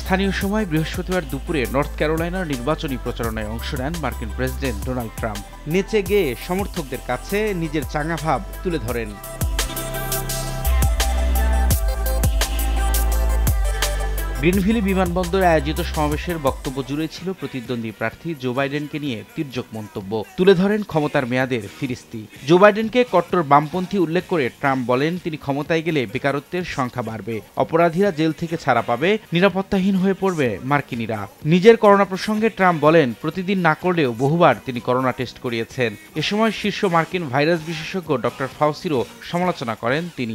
স্থানীয় সময় বৃহস্পতিবার দুপুরে নর্থ ক্যারোলাইনার নির্বাচনী প্রচারণায় অংশ নেন মার্কিন প্রেসিডেন্ট ডোনাল্ড ট্রাম্প। নেচে গেয়ে সমর্থকদের কাছে নিজের চাঙা ভাব তুলে ধরেন। গ্রিনভিলি বিমানবন্দরে আয়োজিত সমাবেশের বক্তব্য জুড়ে ছিল প্রতিদ্বন্দ্বী প্রার্থী জো বাইডেনকে নিয়ে তির্যক মন্তব্য। তুলে ধরেন ক্ষমতার মেয়াদের ফিরিস্তি। জো বাইডেনকে কট্টর বামপন্থী উল্লেখ করে ট্রাম্প বলেন, তিনি ক্ষমতায় গেলে বেকারত্বের সংখ্যা বাড়বে, অপরাধীরা জেল থেকে ছাড়া পাবে, নিরাপত্তাহীন হয়ে পড়বে মার্কিনিরা। নিজের করোনা প্রসঙ্গে ট্রাম্প বলেন, প্রতিদিন না করলেও বহুবার তিনি করোনা টেস্ট করিয়েছেন। এ সময় শীর্ষ মার্কিন ভাইরাস বিশেষজ্ঞ ডক্টর ফাউসিরও সমালোচনা করেন তিনি।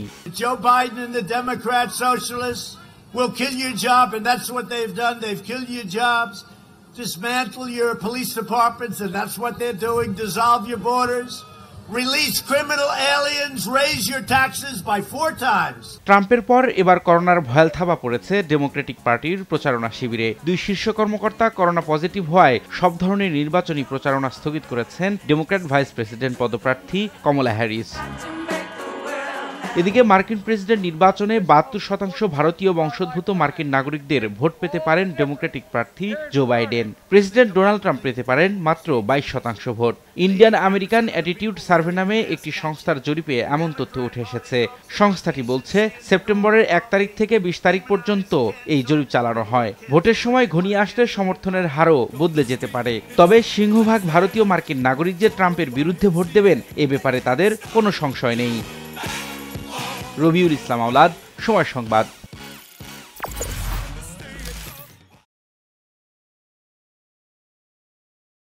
Will kill your job, and that's what they've done. They've killed your jobs, dismantle your police departments, and that's what they're doing. Dissolve your borders, release criminal aliens, raise your taxes by 4 times. ট্রাম্পের পর এবার করোনার ভয়াল থাবা পড়েছে Democratic পার্টির প্রচারণা শিবিরে। দুই শীর্ষ কর্মকর্তা করোনা পজিটিভ হওয়ায় সব ধরনের নির্বাচনী প্রচারণা স্থগিত করেছেন ডেমোক্র্যাট ভাইস প্রেসিডেন্ট পদপ্রার্থী কমলা হ্যারিস। এদিকে মার্কিন প্রেসিডেন্ট নির্বাচনে 72% ভারতীয় বংশোদ্ভূত মার্কিন নাগরিকদের ভোট পেতে পারেন ডেমোক্রেটিক প্রার্থী Joe Biden. President Donald Trump পেতে পারেন মাত্র 22% ভোট। ইন্ডিয়ান আমেরিকান অ্যাটিটিউড সার্ভে নামে একটি সংস্থার জরিপে এমন তথ্য উঠে এসেছে। সংস্থাটি বলছে, সেপ্টেম্বরের 1 তারিখ থেকে 20 তারিখ পর্যন্ত এই জরিপ চালানো হয়। ভোটের সময় ঘনিয়ে আসলে সমর্থনের হারও বদলে যেতে পারে। তবে সিংহভাগ ভারতীয় মার্কিন নাগরিক যে ট্রাম্পের বিরুদ্ধে ভোট দেবেন, এ ব্যাপারে তাদের কোনো সংশয় নেই। রবিউল ইসলাম আওলাদ, সময় সংবাদ।